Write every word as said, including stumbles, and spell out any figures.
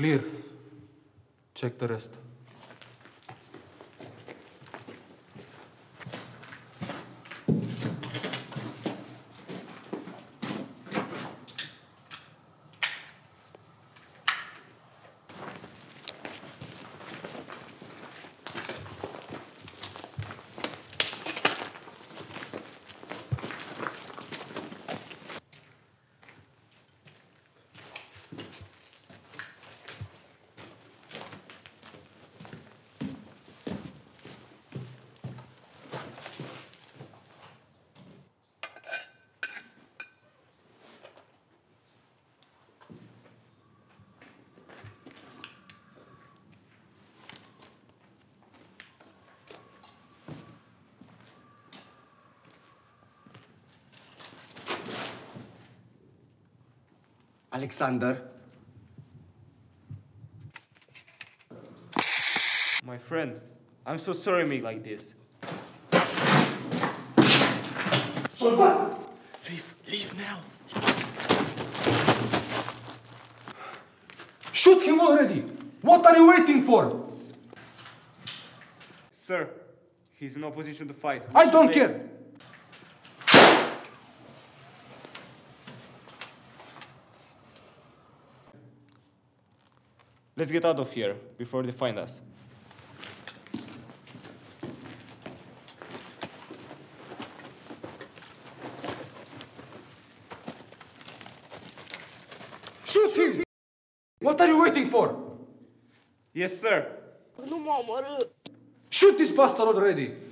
Clear. Check the rest. Alexander. My friend, I'm so sorry me like this. Soldat! Leave, leave now. Shoot him already! What are you waiting for? Sir, he's in opposition to fight. I don't care! Let's get out of here before they find us. Shoot him! What are you waiting for? Yes, sir. Nu mă omorâ! Shoot this bastard already!